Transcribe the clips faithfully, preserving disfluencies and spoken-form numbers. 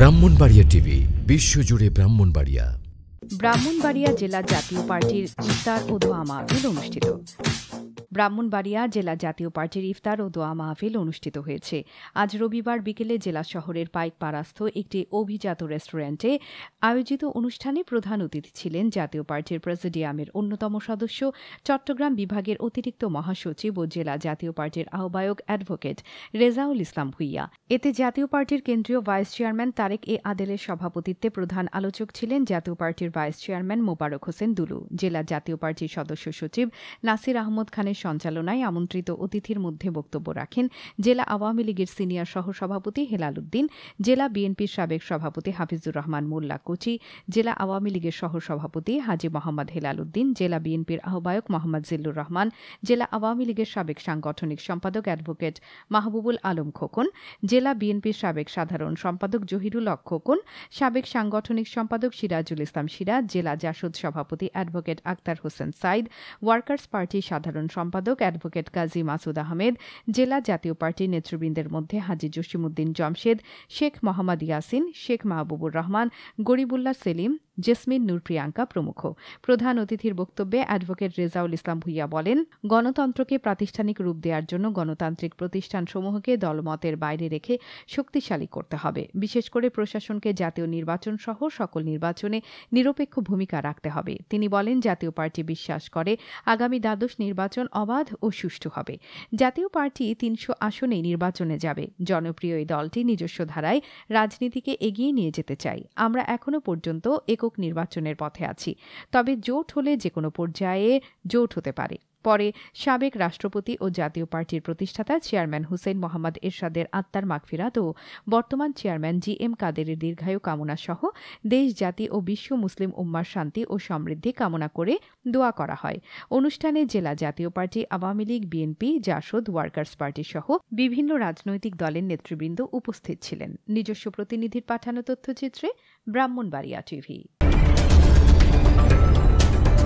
Brahmanbaria TV বিশ্বজুড়ে ব্রাহ্মণবাড়িয়া। ব্রাহ্মণবাড়িয়া জেলা জাতীয় পার্টির ইফতার ও দোয়া মাহফিল অনুষ্ঠিত। ব্রাহ্মণবাড়িয়া জেলা জাতীয় পার্টির ইফতার ও দোয়া মাহফিল অনুষ্ঠিত হয়েছে। আজ রবিবার বিকেলে জেলা শহরের পাইকপাড়াস্থ একটি অভিজাত রেস্টুরেন্টে আয়োজিত অনুষ্ঠানে প্রধান অতিথি ছিলেন জাতীয় পার্টির প্রেসিডিয়ামের অন্যতম সদস্য, চট্টগ্রাম বিভাগের অতিরিক্ত মহাসচিব ও জেলা জাতীয় পার্টির আহ্বায়ক অ্যাডভোকেট রেজাউল ইসলাম ভুইয়া। এতে জাতীয় পার্টির কেন্দ্রীয় ভাইস চেয়ারম্যান তারেক এ আদেলের সভাপতিত্বে প্রধান আলোচক ছিলেন জাতীয় পার্টির ভাইস চেয়ারম্যান মোবারক হোসেন দুলু। জেলা জাতীয় পার্টির সদস্য সচিব নাসির আহমদ খানের সঞ্চালনায় আমন্ত্রিত অতিথির মধ্যে বক্তব্য রাখেন জেলা আওয়ামী লীগের সিনিয়র সহসভাপতি হেলাল উদ্দিন, জেলা বিএনপির সাবেক সভাপতি হাফিজুর রহমান মোল্লা কোচি, জেলা আওয়ামী লীগের সহসভাপতি হাজী মোহাম্মদ হেলাল উদ্দিন, জেলা বিএনপির আহ্বায়ক মোহাম্মদ জিল্লুর রহমান, জেলা আওয়ামী লীগের সাবেক সাংগঠনিক সম্পাদক অ্যাডভোকেট মাহবুবুল আলম খোকন, জেলা বিএনপির সাবেক সাধারণ সম্পাদক জহিরুল হক খোকন, সাবেক সাংগঠনিক সম্পাদক সিরাজুল ইসলাম সিরাজ, জেলা জাসদ সভাপতি অ্যাডভোকেট আক্তার হোসেন সাইদ, ওয়ার্কার্স পার্টির সাধারণ সম্পাদক অ্যাডভোকেট কাজী মাসুদ আহমেদ, জেলা জাতীয় পার্টির নেতৃবৃন্দের মধ্যে হাজী জসিমউদ্দিন জমশেদ, শেখ মোহাম্মদ ইয়াসিন, শেখ মাহবুবুর রহমান, গরিবুল্লাহ সেলিম, জেসমিন নূর প্রিয়াঙ্কা প্রমুখ। প্রধান অতিথির বক্তব্যে অ্যাডভোকেট রেজাউল ইসলাম ভুইয়া বলেন, গণতন্ত্রকে প্রাতিষ্ঠানিক রূপ দেওয়ার জন্য গণতান্ত্রিক প্রতিষ্ঠানসমূহকে দলমতের বাইরে রেখে শক্তিশালী করতে হবে। বিশেষ করে প্রশাসনকে জাতীয় নির্বাচন সহ সকল নির্বাচনে নিরপেক্ষ ভূমিকা রাখতে হবে। তিনি বলেন, জাতীয় পার্টি বিশ্বাস করে আগামী দ্বাদশ নির্বাচন অবাধ ও সুষ্ঠু হবে। জাতীয় পার্টি তিনশো আসনেই নির্বাচনে যাবে। জনপ্রিয় এই দলটি নিজস্ব ধারায় রাজনীতিকে এগিয়ে নিয়ে যেতে চাই। আমরা এখনো পর্যন্ত একক নির্বাচনের পথে আছি, তবে জোট হলে যে কোনো পর্যায়ে জোট হতে পারে। পরে সাবেক রাষ্ট্রপতি ও জাতীয় পার্টির প্রতিষ্ঠাতা চেয়ারম্যান হুসেইন মোহাম্মদ এরশাদের আত্মার মাগফিরাত ও বর্তমান চেয়ারম্যান জি এম কাদেরের দীর্ঘায়ু কামনা সহ দেশ, জাতি ও বিশ্ব মুসলিম উম্মার শান্তি ও সমৃদ্ধি কামনা করে দোয়া করা হয়। অনুষ্ঠানে জেলা Jatiya party, Awami League, BNP, JASAD, workers party সহ বিভিন্ন রাজনৈতিক দলের নেতৃবৃন্দ উপস্থিত ছিলেন। নিজস্ব প্রতিনিধির পাঠানো তথ্যচিত্রে ব্রাহ্মণবাড়িয়া টিভি।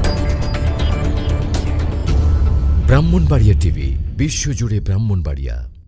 ব্রাহ্মণবাড়িয়া টিভি বিশ্বজুড়ে ব্রাহ্মণবাড়িয়া।